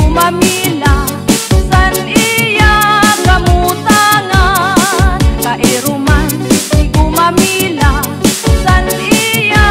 gumamila, san iya kamutangan. Kairuman di gumamila, san iya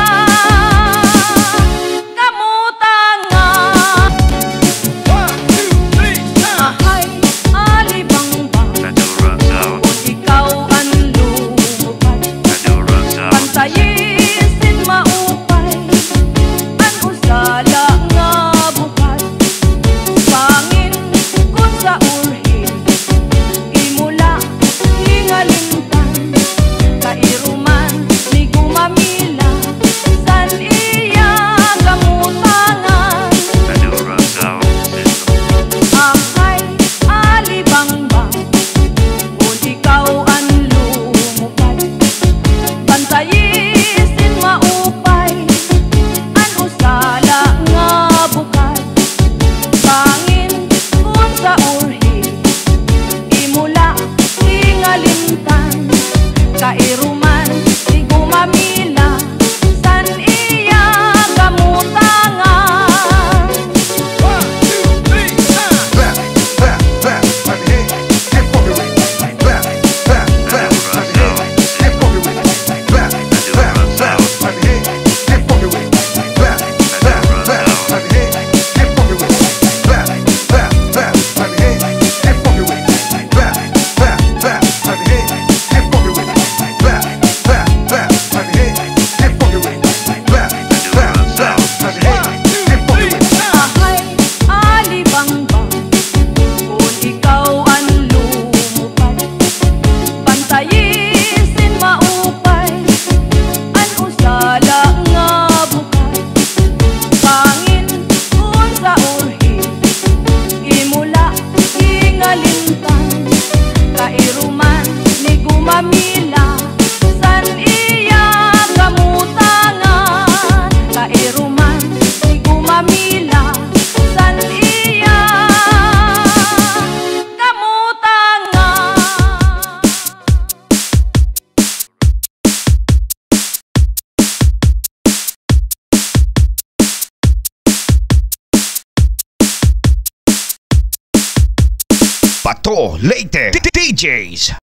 kamutangan. 1, 2, 3, Ahay, alibangbang, kung ikaw ang lumupad, pantayisin maupay, ang usala nga bukad. Pangin kung sa urhin, imula hingalintan. Kairuman ni gumamila, san iya kamutangan. Ahay, alibangbang, kung ikaw ang lumupad, pantayisin maupay, ang usala nga bukad. Pangin kung sa urhi, imula hingalintan. Kairuman di gumamila, san iya kamutangan. 1, 2, 3, Ahay, alibangbang, kung ikaw ang lumupad, pantayisin maupay, ang usala nga bukad. Pangin kung sa urhi, imula hingalintan. Kairuman ni gumamila, san iya kamutangan. Kairuman ni gumamila, san iya kamutangan. Pato Leyte DJs.